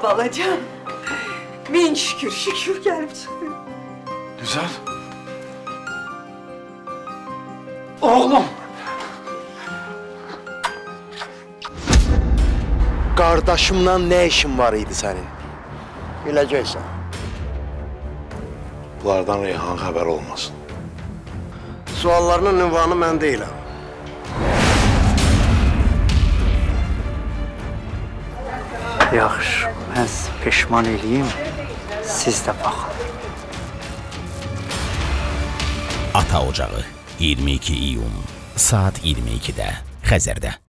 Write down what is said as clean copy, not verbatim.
balacan. Min şükür, şükür gəlib çıxdı. Güzel. Oğlum. Qardaşımla nə işin var idi sənin? Biləcəksən. Bunlardan Reyhan xəbər olmasın. Suallarının ünvanı mən deyiləm. Yaxşı, mən peşman eləyim, siz də baxın. Ata Ocağı 22 iyun saat 22-də Xəzərdə.